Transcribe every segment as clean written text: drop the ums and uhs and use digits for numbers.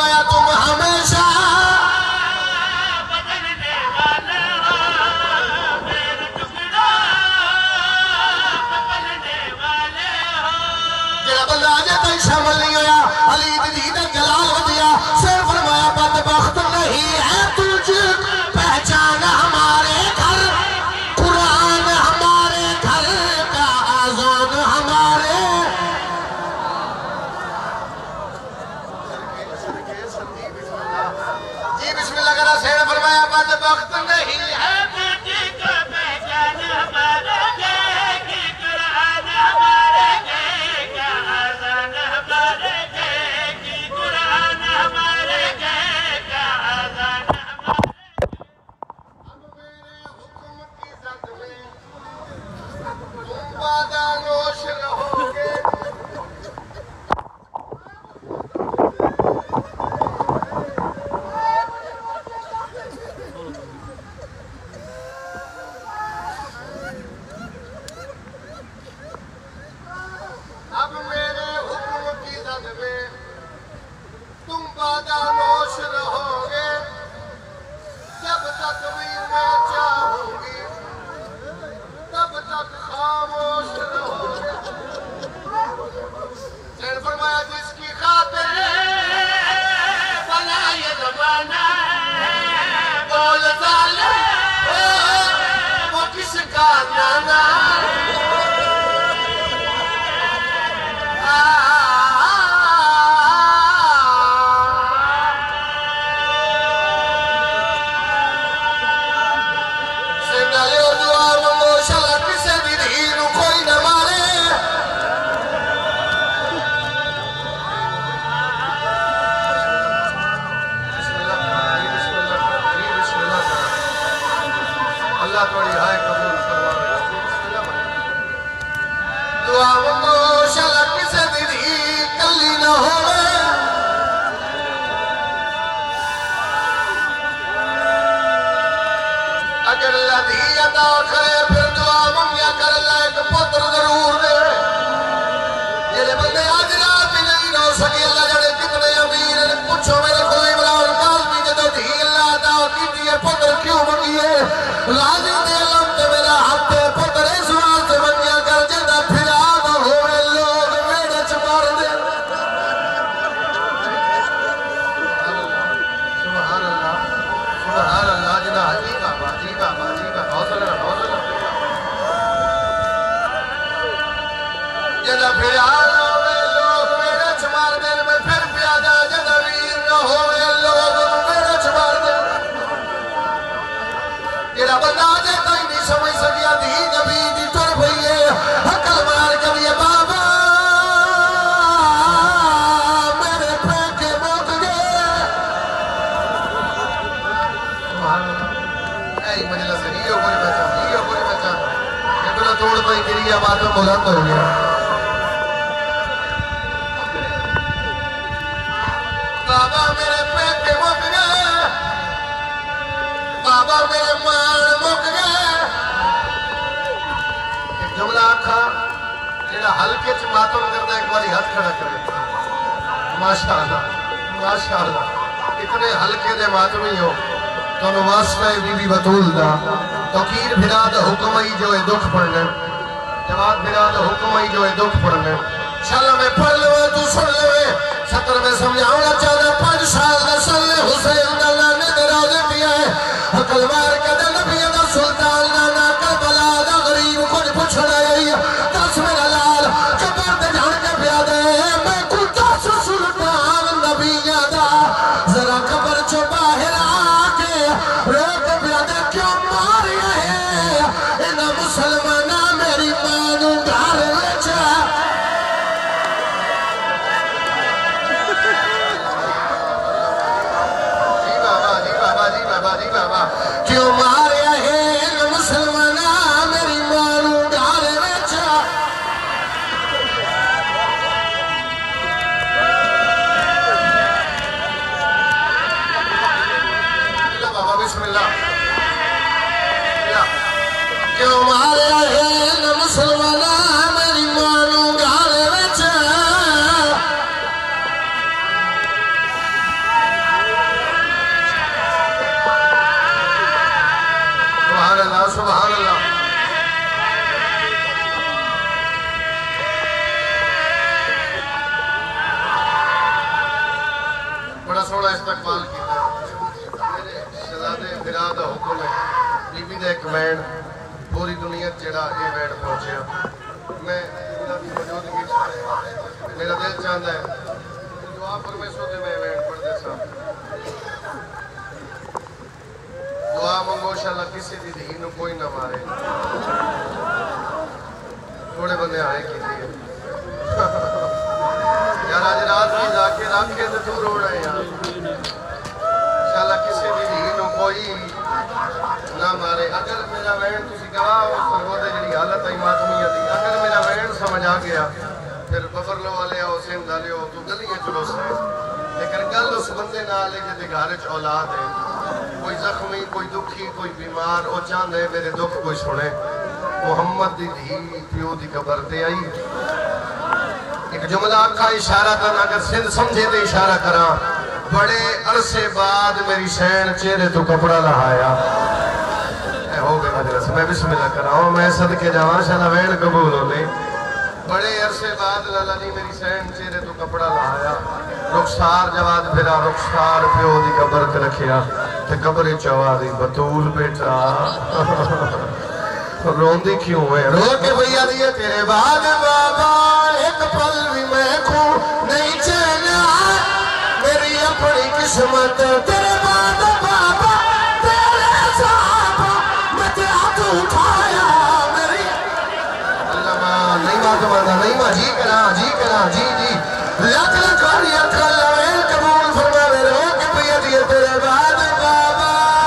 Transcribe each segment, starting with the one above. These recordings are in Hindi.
फरमाया तुम हमेशा बदलने वाले हो, मेरे टुकड़ा बदलने वाले हो। जेड़ा बंदा अजे तक शामिल नहीं होया अली दी दा जलाल वधिया शेर फरमाया बदबख्त नहीं है तुझ पहचान हमारे घर कुरान हमारे घर का आज़ान हमारे जी बिस्मिल्लाह करा शेर फरमाया बदबख्त नहीं है तुझको पहचान हमारे गए कि कुरान हमारे गए का आज़ान हमारे गए कि कुरान हमारे गए का आज़ान हमारे। अब मेरे हुक्म की जद में तुम बादानोश रहोगे अब मेरे हुक्म की जद में तुम बादानोश रहोगे जब तक भी मैं चाहूंगी तब तक खामोश रहोगे शेर फरमाया जिसकी खातिर बना ये ज़माना है, बोल जालिम वो किसका नाना सिंगाले दुआ मंगो शाला किसे भी दीन कोई न मारे अल्लाह थोड़ी हाय कबूल फरमावे दुआ मंगो शाला किसे भी दी कल्ली न होवे अगर लधी अदा करे फिर दुआ मंगिया कर लायक पुत्र जरूर दे जेड़े बंदे आज रात भी नहीं रो सके अल्लाह जाने कितने अमीर हैं पूछो मेरे को इमरान काज़मी जदों धी अल्लाह अदा कीती है पुत्र क्यों मंगिए लाज़िम दे अलम ते मेरा हक है पुत्र इस वास्ते मंगिया कर जेदा फिरा ना होवे लोग मेरे च मार दे सुभान अल्लाह जिना हाजी का हौसला जदा फिर होवे लोग मेरे च मार दे मैं फिर प्यादा जदा वीर न होवे लोग मेरे च मार दे जेड़ा बंदा अजे तक नहीं समझ सकिया धी नबी दी तुर पई है अकल मार के भी बाबा मेरे फेंके मुक गए सुभान अल्लाह ऐ मजलिस हियो कोई बचा ये बोला तोड़ पई मेरी आवाज में बुलंद हो गया बाबा मेरे पेटे मुक गए बाबा मेरे मान मुक गए एक जुमला आखा जेड़ा हल्के च मातम करदा एक बारी हाथ खड़ा करे माशाअल्लाह इतने हल्के दे मातमी हो तोनु वास्ता है बीबी बतूल दा तकीर फिरा दा हुक्म ही जो है दुख पड़ने जवाब फिरा दा हुक्म ही जो है दुख पड़ने चल मैं पढ़ लवे तू सुन लवे सतर में समझाऊंगा 4-5 साल दा सल्ले हुसैन दा लाने दे रोज़े पिया है अकल मार के दे नबी दा सुल्तान नाना करबला दा गरीब कुछ पुछना आई दस मेरा लाल कबर ते जान के पिया दे मैं को 10 सुल्तान नबिया दा जरा कबर चो बाहर आके रोक पिया दे क्यों मार है इन मुसलमाना मेरी मां नु घर विच इस्तकबाल किया। मेरे शहजादे फिरा दा हुक्म है बीबी दा एक वैन पूरी दुनिया जड़ा ये वैन पहुंचे। मैं मौजूदगी मेरा दिल चाहता है दुआ परमेश्वर के मैं वैन पढ़ते सा दुआ मंगो इंशाअल्लाह किसी दी धी नूं कोई ना मारे। थोड़े बंदे आए की यार आज रात में जाके रखे तो तू रोना है यार। इंशाअल्लाह किसी दी धी नूं कोई ना मारे। अगर मेरा वैन तुसी गवाह हो सरगोदे जी हालत है मातमिया दी, अगर मेरा वैन समझ आ गया फिर बफरलो वाले आओ सिंध वाले हो तू गलियां चलो से। लेकिन गल उस बंदे नाल है जिहदे घर च औलाद है, कोई जख्मी कोई दुखी कोई बीमार वो चाहते मेरे दुख कोई सुने। मुहम्मद दी धी प्यो दी कबर ते आई। एक जुमला आखा इशारा करना अगर सिंध समझे तो इशारा करा। बड़े अरसे बाद मेरी सैन चेहरे तो कपड़ा लहाया। हो गए मजलिस मैं बिस्मिल्लाह कराऊं मैं सदके जावा शाला वैन कबूल होने। बड़े अरसे बाद लाला जी मेरी सैन चेहरे तो कपड़ा लहाया। रुखसार जवाद फिरा रुखसार प्यो दी कबर ते रखिया ते कबर चवा दी बतूल बेटा रोंदी क्यों है रो के भैया दिए तेरे बाद बाबा एक पल भी मैं को नहीं चैना मेरी अपनी किस्मत तेरे बाद बाबा तेरे साथ मैं हाथ उठाया मेरी अल्लाह नहीं मां तुम्हारा नहीं मां जी करा जी लाख लाख वारिया कल कबूल फरमा रो के भैया दिए तेरे बाद बाबा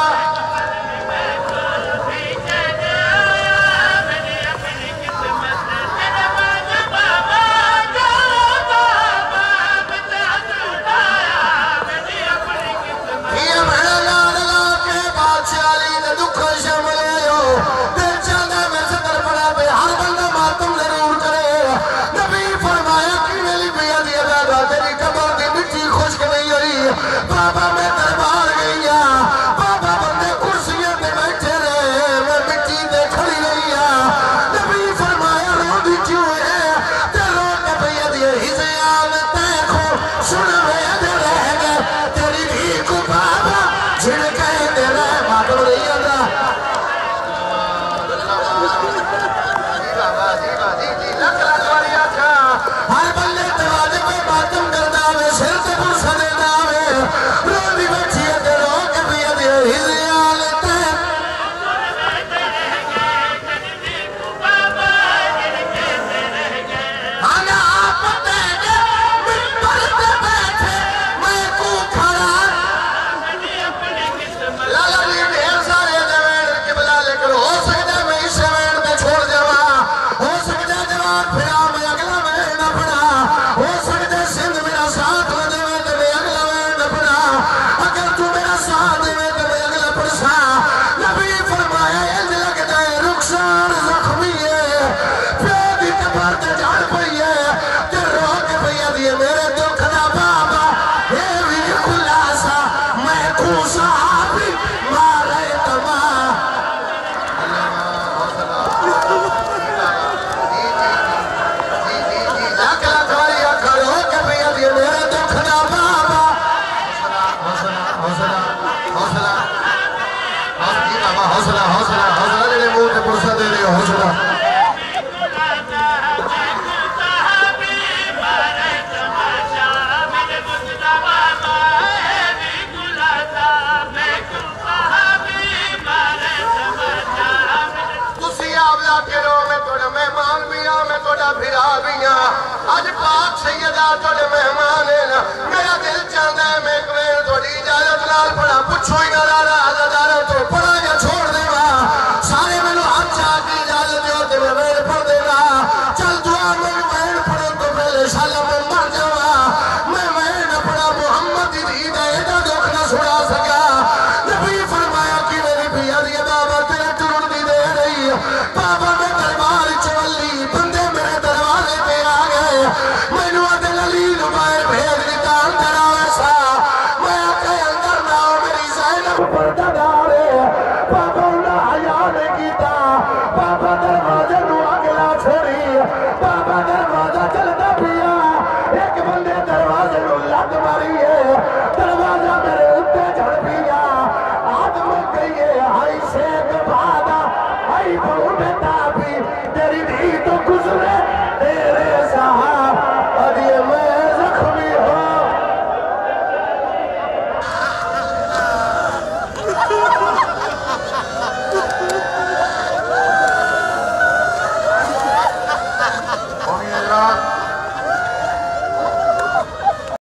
बाबा मैं दरबार गईया बाबा बंदे कुर्सियां पे बैठे रहे मैं मिट्टी पे खड़ी रही नबी फरमाया रोदी क्यों है ते रो के भैया दिए हिजया में देखो सुन में रह गए तेरी भी को बाबा झिड़के दे रहे मातम नहीं आता जी लख लख वाली आखा हर बल्ले दरवाजे पे मातम करदा वे सिर ते पुरसा देदा वे रोदी बैठी है ते रो के भैया दे हिजया लेते आना आप तेरे मिंबर पे बैठे मैं को खड़ा लाला जी ढेर सारे जवान किबला लेकर हो सकता मैं इस जवान पे छोड़ जावा हो सकता जवान फिरा मैं अगला वैन न पड़ा हो सकता सिंध मेरा साथ न देवे तो मैं अगला वैन न पड़ा अगर तू मेरा साथ देवे तो मैं अगला पड़सा नबी फरमाया इंज लगता है रुखसार जख्मी है प्यो दी कबर ते जान पई है ते रो के भैया दिए मेरे दुख दा बाबा हे भी खुलासा मैं को साहबी मारे तमा हौसला मेरे मुंह पे पुरसा दे रहे हो हौसला मेहमान भी हाँ मैं थोड़ा फिरा भी हाँ अज पाक सैयदा थोड़े मेहमान है ना मेरा दिल चाहता है मैं थोड़ी इजाजत नाल पढ़ा पुछो ही ना हज़ारा तो